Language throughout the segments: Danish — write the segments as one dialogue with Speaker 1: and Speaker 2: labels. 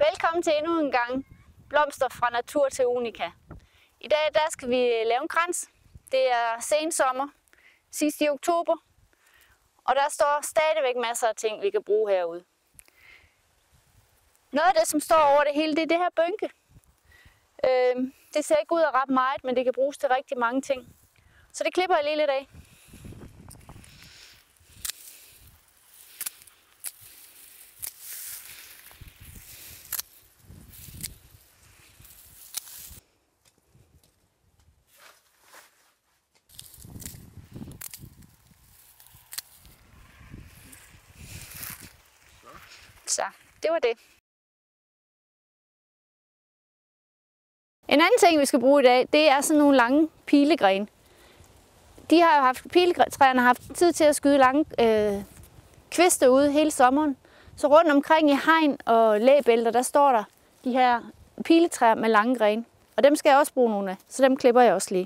Speaker 1: Velkommen til endnu en gang Blomster fra natur til unika. I dag skal vi lave en krans. Det er sensommer, sidst i oktober, og der står stadigvæk masser af ting, vi kan bruge herude. Noget af det, som står over det hele, det er det her bønke. Det ser ikke ud af ret meget, men det kan bruges til rigtig mange ting. Så det klipper jeg lige lidt af. Så, det var det. En anden ting, vi skal bruge i dag, det er sådan nogle lange pilegrene. Piletræerne har haft tid til at skyde lange kviste ud hele sommeren. Så rundt omkring i hegn og læbælter, der står der de her piletræer med lange grene. Og dem skal jeg også bruge nogle af, så dem klipper jeg også lige.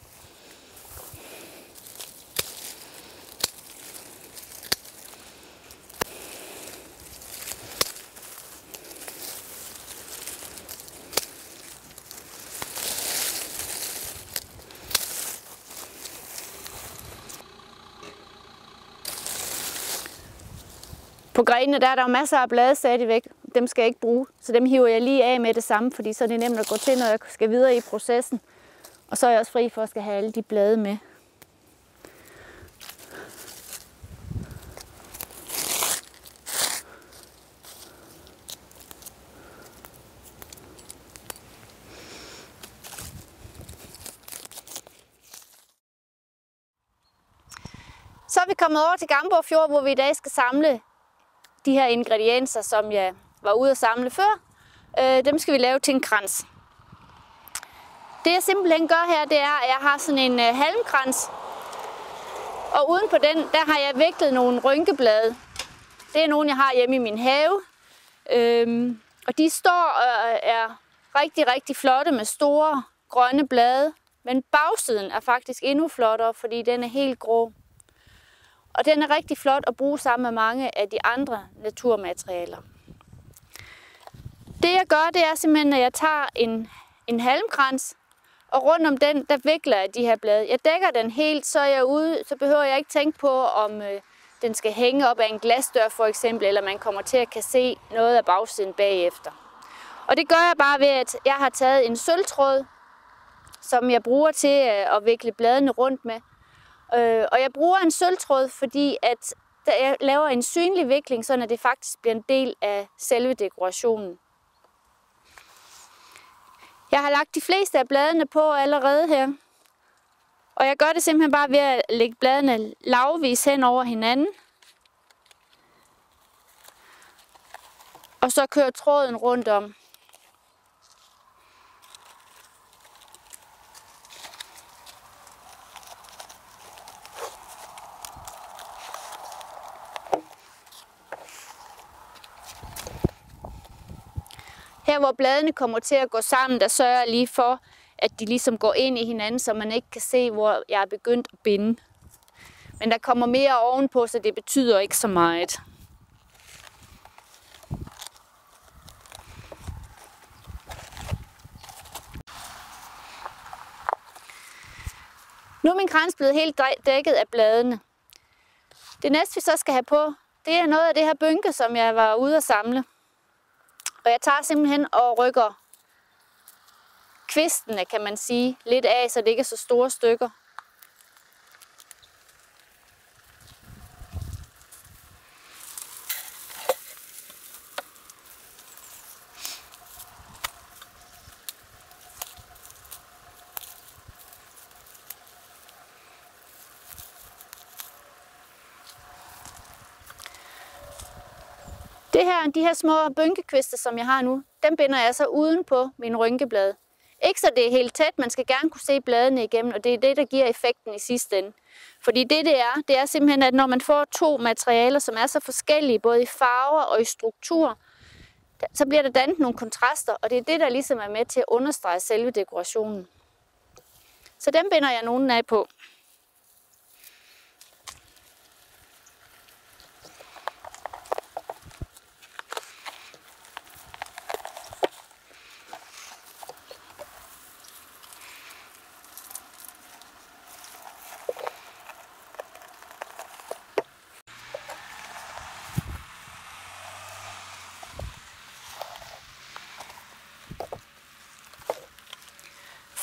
Speaker 1: På grenene der er der masser af blade stadigvæk. Dem skal jeg ikke bruge, så dem hiver jeg lige af med det samme, fordi så er det nemt at gå til, når jeg skal videre i processen. Og så er jeg også fri for at skal have alle de blade med. Så er vi kommet over til Gamborg Fjord, hvor vi i dag skal samle de her ingredienser, som jeg var ude at samle før. Dem skal vi lave til en krans. Det jeg simpelthen gør her, det er, at jeg har sådan en halmkrans. Og uden på den, der har jeg viklet nogle rynkeblade. Det er nogle, jeg har hjemme i min have. Og de står og er rigtig, rigtig flotte med store grønne blade. Men bagsiden er faktisk endnu flottere, fordi den er helt grå. Og den er rigtig flot at bruge sammen med mange af de andre naturmaterialer. Det jeg gør, det er simpelthen, at jeg tager en halmkrans, og rundt om den, der vikler jeg de her blade. Jeg dækker den helt, så behøver jeg ikke tænke på, om den skal hænge op af en glasdør for eksempel, eller man kommer til at kan se noget af bagsiden bagefter. Og det gør jeg bare ved, at jeg har taget en sølvtråd, som jeg bruger til at vikle bladene rundt med. Og jeg bruger en sølvtråd, fordi at jeg laver en synlig vikling, så det faktisk bliver en del af selve dekorationen. Jeg har lagt de fleste af bladene på allerede her. Og jeg gør det simpelthen bare ved at lægge bladene lavvis hen over hinanden. Og så kører tråden rundt om. Her hvor bladene kommer til at gå sammen, der sørger jeg lige for, at de ligesom går ind i hinanden, så man ikke kan se, hvor jeg er begyndt at binde. Men der kommer mere ovenpå, så det betyder ikke så meget. Nu er min krans blevet helt dækket af bladene. Det næste vi så skal have på, det er noget af det her bønke, som jeg var ude at samle. Og jeg tager simpelthen og rykker kvistene, kan man sige, lidt af, så det ikke er så store stykker. De her små bønkekviste, som jeg har nu, dem binder jeg så uden på min rynkeblad. Ikke så det er helt tæt, man skal gerne kunne se bladene igennem, og det er det, der giver effekten i sidste ende. Fordi det er simpelthen, at når man får to materialer, som er så forskellige, både i farver og i struktur, så bliver der dannet nogle kontraster, og det er det, der ligesom er med til at understrege selve dekorationen. Så dem binder jeg nogle af på.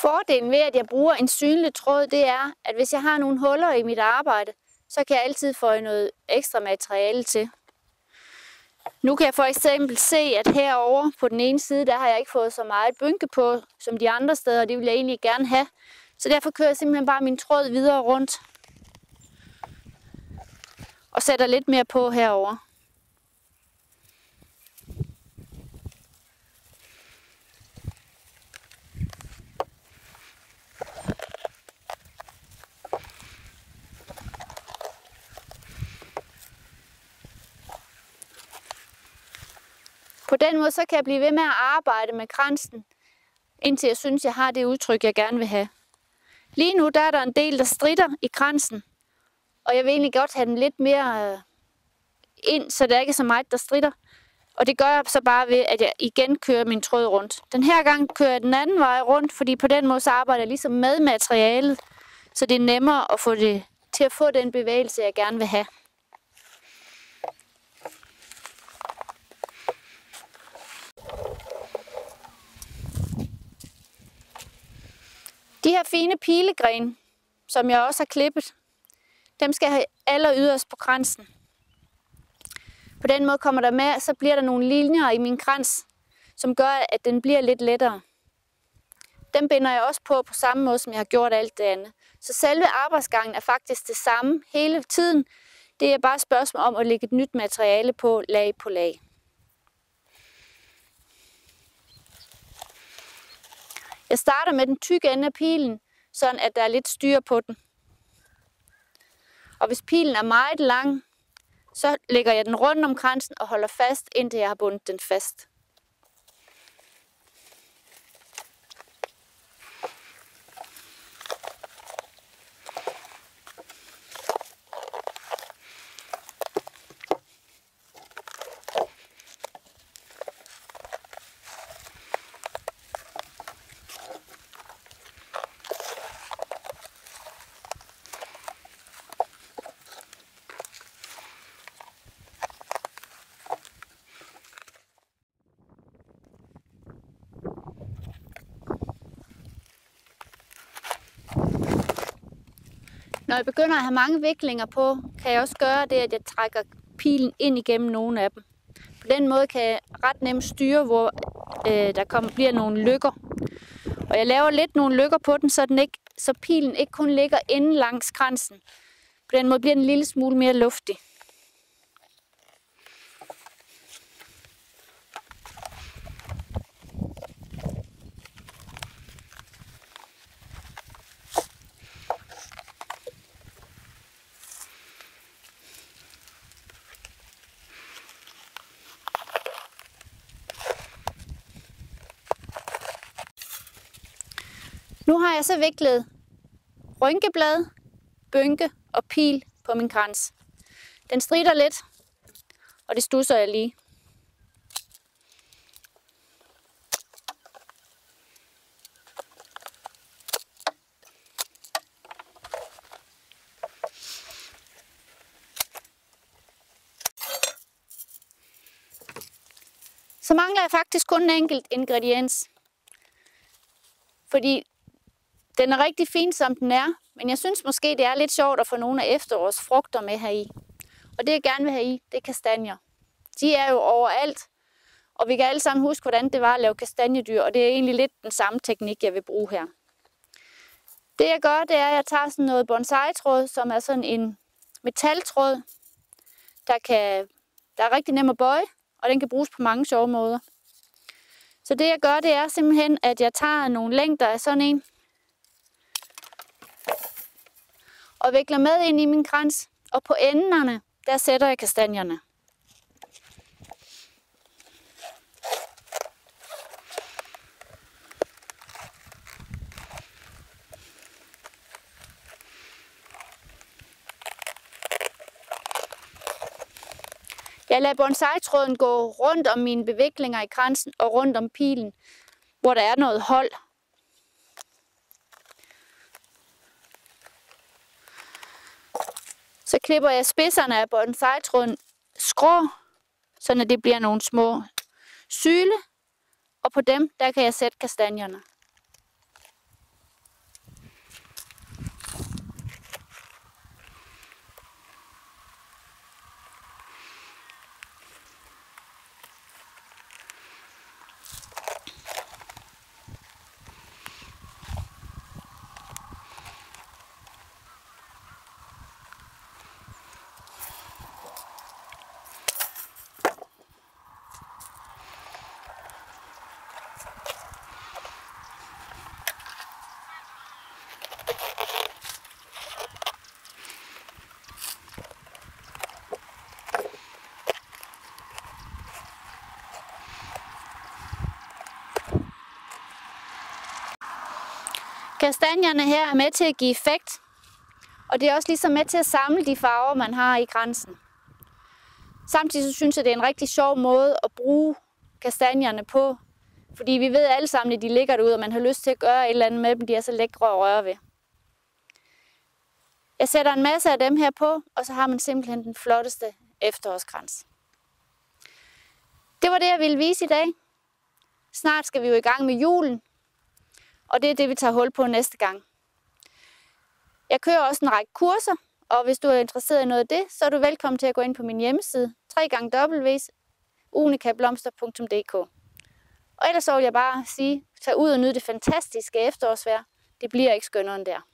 Speaker 1: Fordelen ved, at jeg bruger en synlig tråd, det er, at hvis jeg har nogle huller i mit arbejde, så kan jeg altid få noget ekstra materiale til. Nu kan jeg for eksempel se, at herovre på den ene side, der har jeg ikke fået så meget bynke på, som de andre steder, og det vil jeg egentlig gerne have. Så derfor kører jeg simpelthen bare min tråd videre rundt. Og sætter lidt mere på herovre. På den måde så kan jeg blive ved med at arbejde med kransen, indtil jeg synes, jeg har det udtryk, jeg gerne vil have. Lige nu der er der en del, der stritter i kransen, og jeg vil egentlig godt have den lidt mere ind, så der ikke er så meget, der stritter. Og det gør jeg så bare ved, at jeg igen kører min tråd rundt. Den her gang kører jeg den anden vej rundt, fordi på den måde så arbejder jeg ligesom med materialet, så det er nemmere at få det til at få den bevægelse, jeg gerne vil have. De her fine pilegrene, som jeg også har klippet, dem skal jeg have aller yderst på kransen. På den måde kommer der med, så bliver der nogle linjer i min krans, som gør, at den bliver lidt lettere. Dem binder jeg også på samme måde, som jeg har gjort alt det andet. Så selve arbejdsgangen er faktisk det samme hele tiden. Det er bare et spørgsmål om at lægge et nyt materiale på lag på lag. Jeg starter med den tykke ende af pilen, sådan at der er lidt styr på den. Og hvis pilen er meget lang, så lægger jeg den rundt om kransen og holder fast, indtil jeg har bundet den fast. Når jeg begynder at have mange viklinger på, kan jeg også gøre det, at jeg trækker pilen ind igennem nogle af dem. På den måde kan jeg ret nemt styre, hvor der bliver nogle lykker. Og jeg laver lidt nogle lykker på den, så pilen ikke kun ligger inde langs kransen. På den måde bliver den en lille smule mere luftig. Nu har jeg så viklet rynkeblad, bynke og pil på min krans. Den stritter lidt, og det studser jeg lige. Så mangler jeg faktisk kun en enkelt ingrediens. Fordi den er rigtig fin, som den er, men jeg synes måske, det er lidt sjovt at få nogle af efterårets frugter med heri. Og det jeg gerne vil have i, det er kastanjer. De er jo overalt, og vi kan alle sammen huske, hvordan det var at lave kastanjedyr, og det er egentlig lidt den samme teknik, jeg vil bruge her. Det jeg gør, det er, at jeg tager sådan noget bonsai-tråd, som er sådan en metaltråd, der er rigtig nem at bøje, og den kan bruges på mange sjove måder. Så det jeg gør, det er simpelthen, at jeg tager nogle længder af sådan en, og vikler med ind i min krans, og på enderne, der sætter jeg kastanjerne. Jeg lader bonsai-tråden gå rundt om mine beviklinger i kransen og rundt om pilen, hvor der er noget hold. Så klipper jeg spidserne af bonsai-tråden skrå, så det bliver nogle små syle, og på dem der kan jeg sætte kastanjerne. Kastanjerne her er med til at give effekt, og det er også ligesom med til at samle de farver, man har i kransen. Samtidig så synes jeg, det er en rigtig sjov måde at bruge kastanjerne på, fordi vi ved alle sammen, at de ligger derude, og man har lyst til at gøre et eller andet med dem. De er så lækre at røre ved. Jeg sætter en masse af dem her på, og så har man simpelthen den flotteste efterårskrans. Det var det, jeg ville vise i dag. Snart skal vi jo i gang med julen, og det er det, vi tager hul på næste gang. Jeg kører også en række kurser, og hvis du er interesseret i noget af det, så er du velkommen til at gå ind på min hjemmeside, www.unikablomster.dk. Og ellers så vil jeg bare sige, tag ud og nyd det fantastiske efterårsvejr. Det bliver ikke skønnere end der.